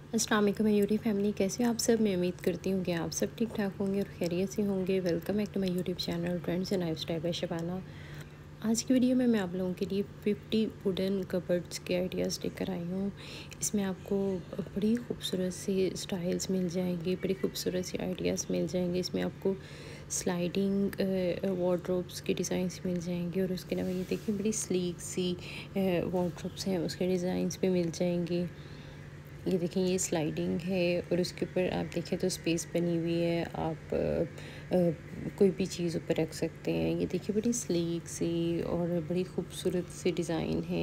अस्सलाम वालेकुम मयूरी फैमिली, कैसे हो आप सब। मैं उम्मीद करती हूँ कि आप सब ठीक ठाक होंगे और खैरियत से होंगे। Welcome back to my YouTube channel trends and lifestyle by Shabana. आज की वीडियो में मैं आप लोगों के लिए 50 वुडन कबर्ड्स के आइडियाज़ लेकर आई हूँ। इसमें आपको बड़ी खूबसूरत सी स्टाइल्स मिल जाएंगी, बड़ी खूबसूरत सी आइडियाज़ मिल जाएंगे। इसमें आपको स्लाइडिंग वार्ड्रोब्स के डिज़ाइंस मिल जाएंगे और उसके अलावा ये देखिए बड़ी स्लीक सी वार्ड्रोब्स हैं, उसके डिज़ाइंस भी मिल जाएंगे। ये देखें, ये स्लाइडिंग है और उसके ऊपर आप देखें तो स्पेस बनी हुई है। आप कोई भी चीज़ ऊपर रख सकते हैं। ये देखिए बड़ी स्लीक सी और बड़ी खूबसूरत सी डिज़ाइन है।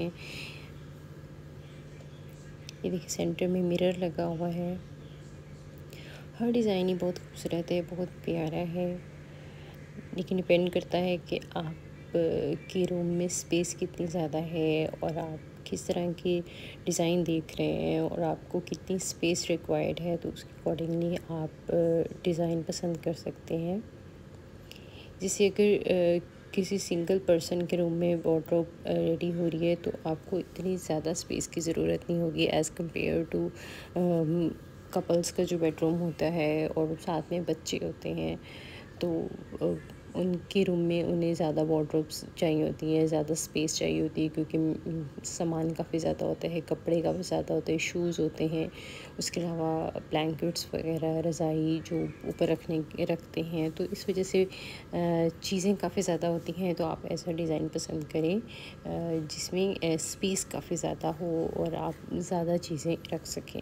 ये देखिए सेंटर में मिरर लगा हुआ है। हर डिज़ाइन ही बहुत खूबसूरत है, बहुत प्यारा है, लेकिन डिपेंड करता है कि आप के रूम में स्पेस कितनी ज़्यादा है और आप किस तरह की डिज़ाइन देख रहे हैं और आपको कितनी स्पेस रिक्वायर्ड है, तो उसके अकॉर्डिंगली आप डिज़ाइन पसंद कर सकते हैं। जैसे अगर किसी सिंगल पर्सन के रूम में वार्डरोब रेडी हो रही है तो आपको इतनी ज़्यादा स्पेस की ज़रूरत नहीं होगी एज़ कम्पेयर टू कपल्स का जो बेडरूम होता है और साथ में बच्चे होते हैं। तो उनके रूम में उन्हें ज़्यादा वार्डरोब्स चाहिए होती हैं, ज़्यादा स्पेस चाहिए होती है, क्योंकि सामान काफ़ी ज़्यादा होता है, कपड़े काफ़ी ज़्यादा होते हैं, शूज़ होते हैं, उसके अलावा ब्लैंकेट्स वगैरह, रज़ाई जो ऊपर रखते हैं। तो इस वजह से चीज़ें काफ़ी ज़्यादा होती हैं। तो आप ऐसा डिज़ाइन पसंद करें जिसमें स्पेस काफ़ी ज़्यादा हो और आप ज़्यादा चीज़ें रख सकें,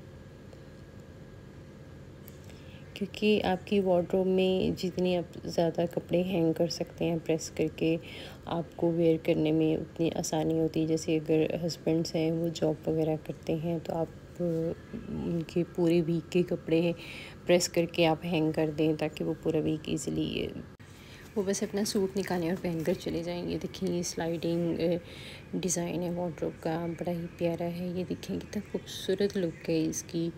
क्योंकि आपकी वार्डरोब में जितनी आप ज़्यादा कपड़े हैंग कर सकते हैं प्रेस करके, आपको वेयर करने में उतनी आसानी होती है। जैसे अगर हस्बैंड्स हैं वो जॉब वगैरह करते हैं तो आप उनके पूरे वीक के कपड़े प्रेस करके आप हैंग कर दें ताकि वो पूरा वीक इजीली वो बस अपना सूट निकालें और पहन कर चले जाएंगे। देखिए ये स्लाइडिंग डिज़ाइन है वार्डरोब का, बड़ा ही प्यारा है। ये देखिए कितना खूबसूरत लुक है इसकी।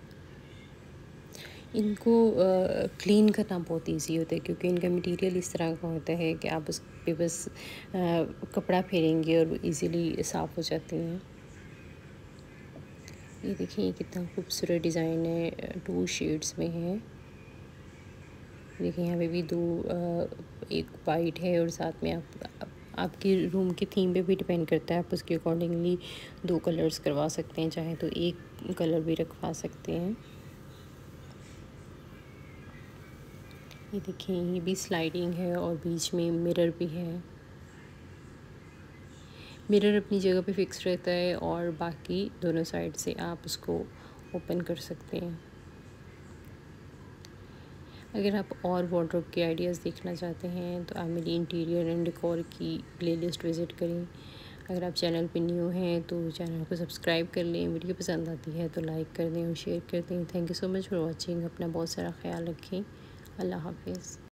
इनको क्लीन करना बहुत इजी होता है क्योंकि इनका मटेरियल इस तरह का होता है कि आप उस पे बस कपड़ा फेरेंगे और वो इजीली साफ़ हो जाती हैं। ये देखिए ये कितना खूबसूरत डिज़ाइन है, 2 शेड्स में है। देखिए यहाँ पे भी दो एक वाइट है और साथ में आपके रूम की थीम पे भी डिपेंड करता है, आप उसके अकॉर्डिंगली 2 कलर्स करवा सकते हैं, चाहे तो एक कलर भी रखवा सकते हैं। ये देखिए ये भी स्लाइडिंग है और बीच में मिरर भी है। मिरर अपनी जगह पे फिक्स रहता है और बाकी दोनों साइड से आप उसको ओपन कर सकते हैं। अगर आप और वार्डरोब के आइडियाज़ देखना चाहते हैं तो आप मेरी इंटीरियर एंड डेकोर की प्लेलिस्ट विज़िट करें। अगर आप चैनल पे न्यू हैं तो चैनल को सब्सक्राइब कर लें। वीडियो पसंद आती है तो लाइक कर दें और शेयर कर दें। Thank you so much for watching. अपना बहुत सारा ख्याल रखें। अल्लाह हाफिज़।